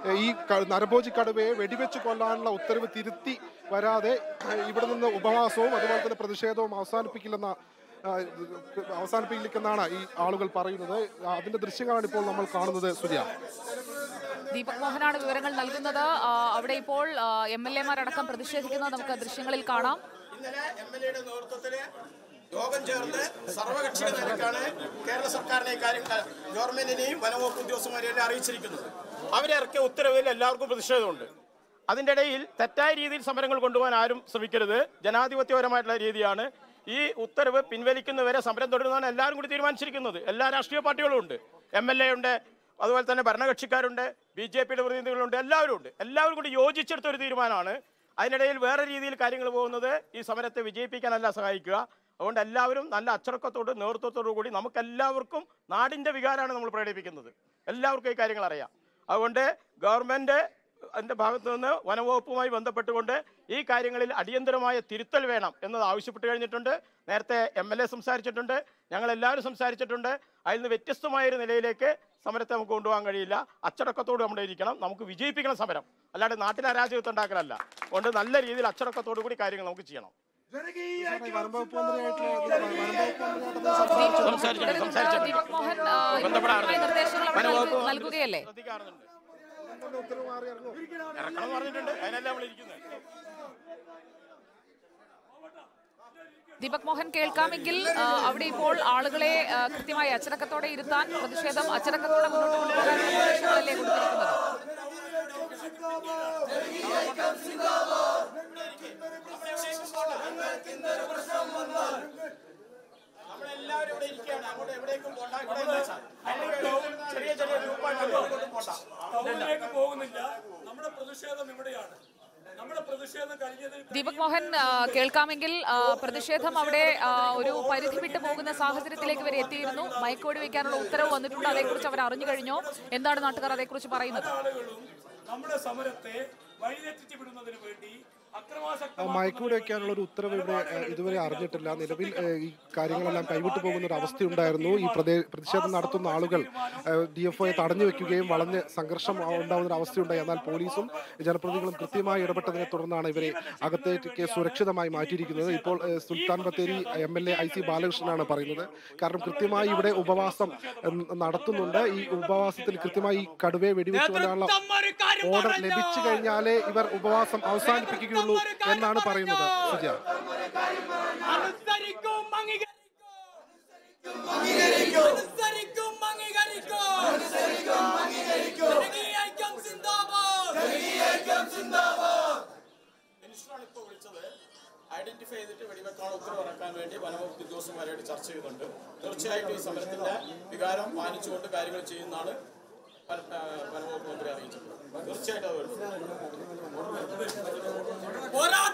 ഈ നരഭോജി കടുവയെ വെടിവെച്ച് കൊല്ലാനുള്ള ഉത്തരവ് തിരുത്തി വരാതെ ഇവിടെ നിന്ന് ഉപവാസവും അതുപോലെ തന്നെ പ്രതിഷേധവും അവസാനിപ്പിക്കുമെന്നാണ് ഈ ആളുകൾ പറയുന്നത്. അതിന്റെ ദൃശ്യങ്ങളാണ് ഇപ്പോൾ നമ്മൾ കാണുന്നത്. സൂര്യ, ദീപക് മോഹനാണ് വിവരങ്ങൾ നൽകുന്നത്. അവിടെ ഇപ്പോൾ MLA-മാരടക്കം പ്രതിഷേധിക്കുന്നത് നമുക്ക് ദൃശ്യങ്ങളിൽ കാണാം. ഇന്നലെ MLA-യുടെ നേതൃത്വത്തിൽ യോഗം ചേർന്ന് സർവകക്ഷി നിലക്കാണ് കേരള സർക്കാരിനെ ഇക്കാര്യം ഗവൺമെന്റിനെയും വനംവകുപ്പ് ഉദ്യോഗസ്ഥന്മാരെയും അറിയിച്ചിരിക്കുന്നത്. അവരിറക്കിയ ഉത്തരവിൽ എല്ലാവർക്കും പ്രതിഷേധമുണ്ട്. അതിൻ്റെ ഇടയിൽ തെറ്റായ രീതിയിൽ സമരങ്ങൾ കൊണ്ടുപോകാൻ ആരും ശ്രമിക്കരുത്. ജനാധിപത്യപരമായിട്ടുള്ള രീതിയാണ്. ഈ ഉത്തരവ് പിൻവലിക്കുന്നവരെ സമരം തുടരുന്നതാണ് എല്ലാവരും കൂടി തീരുമാനിച്ചിരിക്കുന്നത്. എല്ലാ രാഷ്ട്രീയ പാർട്ടികളും ഉണ്ട്, MLA ഉണ്ട്, അതുപോലെ തന്നെ ഭരണകക്ഷിക്കാരുണ്ട്, BJP-യുടെ പ്രതിനിധികളുണ്ട്, എല്ലാവരും ഉണ്ട്. എല്ലാവരും കൂടി യോജിച്ചെടുത്ത ഒരു തീരുമാനമാണ്. അതിനിടയിൽ വേറെ രീതിയിൽ കാര്യങ്ങൾ പോകുന്നത് ഈ സമരത്തെ വിജയിപ്പിക്കാനല്ല സഹായിക്കുക. അതുകൊണ്ട് എല്ലാവരും നല്ല അച്ചടക്കത്തോട് നേതൃത്വത്തോടു കൂടി നമുക്കെല്ലാവർക്കും നാടിൻ്റെ വികാരമാണ് നമ്മൾ പ്രകടിപ്പിക്കുന്നത്. എല്ലാവർക്കും ഈ കാര്യങ്ങൾ അറിയാം. അതുകൊണ്ട് ഗവൺമെൻറ് അതിൻ്റെ ഭാഗത്തു നിന്ന് വനംവകുപ്പുമായി ബന്ധപ്പെട്ടുകൊണ്ട് ഈ കാര്യങ്ങളിൽ അടിയന്തരമായ തിരുത്തൽ വേണം എന്നത് ആവശ്യപ്പെട്ട് കഴിഞ്ഞിട്ടുണ്ട്. നേരത്തെ MLA സംസാരിച്ചിട്ടുണ്ട്, ഞങ്ങളെല്ലാവരും സംസാരിച്ചിട്ടുണ്ട്. അതിൽ നിന്ന് വ്യത്യസ്തമായൊരു നിലയിലേക്ക് സമരത്തെ നമുക്ക് കൊണ്ടുപോകാൻ കഴിയില്ല. അച്ചടക്കത്തോട് നമ്മുടെ ഇരിക്കണം. നമുക്ക് വിജയിപ്പിക്കണം സമരം, അല്ലാതെ നാട്ടിൽ അരാജകത്വം ഉണ്ടാക്കലല്ല. അതുകൊണ്ട് നല്ല രീതിയിൽ അച്ചടക്കത്തോടു കൂടി കാര്യങ്ങൾ നമുക്ക് ചെയ്യണം. ദീപക് മോഹൻ നിർദ്ദേശങ്ങൾ നൽകുകയല്ലേ? ദീപക് മോഹൻ കേൾക്കാമെങ്കിൽ അവിടെ ഇപ്പോൾ ആളുകളെ കൃത്യമായി അച്ചടക്കത്തോടെ ഇരുത്താൻ പ്രതിഷേധം അച്ചടക്കത്തോടെ മുന്നോട്ട് കൊണ്ടുപോകാനുള്ള നിർദ്ദേശങ്ങളല്ലേ കൊടുത്തിരിക്കുന്നത്? നമ്മളെല്ലാവരും ഇവിടെ ഇരിക്കുകയാണ്. അങ്ങോട്ട് എവിടേക്കും പോകണ്ട. ചെറിയ ചെറിയ ഗ്രൂപ്പായിട്ട് പോകുന്നില്ല. നമ്മുടെ പ്രതിഷേധം ഇവിടെയാണ്. ദീപക് മോഹൻ കേൾക്കാമെങ്കിൽ പ്രതിഷേധം അവിടെ ഒരു പരിധി വിട്ടു പോകുന്ന സാഹചര്യത്തിലേക്ക് വരെ എത്തിയിരുന്നു. മയക്കുവെടി വയ്ക്കാനുള്ള ഉത്തരവ് വന്നിട്ടുണ്ട്. അതേക്കുറിച്ച് അവർ അറിഞ്ഞു കഴിഞ്ഞോ? എന്താണ് നാട്ടുകാർ അതേക്കുറിച്ച് പറയുന്നത്? നമ്മുടെ സമരത്തെ വഴിതെറ്റിച്ചു വിടുന്നതിന് വേണ്ടി മയക്കുവെടി വയ്ക്കാനുള്ള ഒരു ഉത്തരവ് ഇവിടെ ഇതുവരെ അറിഞ്ഞിട്ടില്ല. നിലവിൽ ഈ കാര്യങ്ങളെല്ലാം കൈവിട്ടു പോകുന്ന ഒരു അവസ്ഥയുണ്ടായിരുന്നു. ഈ പ്രതിഷേധം നടത്തുന്ന ആളുകൾ DFOയെ തടഞ്ഞു വെക്കുകയും വളഞ്ഞ് സംഘർഷം ഉണ്ടാകുന്ന ഒരു അവസ്ഥയുണ്ടായി. എന്നാൽ പോലീസും ജനപ്രതിനിധികളും കൃത്യമായി ഇടപെട്ടതിനെ തുടർന്നാണ് ഇവരെ അകത്തേക്ക് സുരക്ഷിതമായി മാറ്റിയിരിക്കുന്നത്. ഇപ്പോൾ സുൽത്താൻ ബത്തേരി MLA IC ബാലകൃഷ്ണനാണ് പറയുന്നത്. കാരണം കൃത്യമായി ഇവിടെ ഉപവാസം നടത്തുന്നുണ്ട്. ഈ ഉപവാസത്തിൽ കൃത്യമായി കടുവയെ വെടിവെച്ച് കൊല്ലാനുള്ള ഓർഡർ ലഭിച്ചു കഴിഞ്ഞാലേ ഇവർ ഉപവാസം അവസാനിപ്പിക്കുകയുള്ളൂ എന്നാണ് പറയുന്നത്. സുജ, ഐഡന്റിഫൈ ചെയ്തിട്ട് വെടിവെക്കാനുള്ള ഉത്തരവ് ഇറക്കാൻ വേണ്ടി വനംവകുപ്പ് ഉദ്യോഗസ്ഥന്മാരായിട്ട് ചർച്ച ചെയ്യുന്നുണ്ട്. തീർച്ചയായിട്ടും ഈ സമരത്തിന്റെ വികാരം മാനിച്ചുകൊണ്ട് കാര്യങ്ങൾ ചെയ്യുന്നതാണ് വനംവകുപ്പ് മന്ത്രി അറിയിച്ചിട്ടുണ്ട്. തീർച്ചയായിട്ടും അത്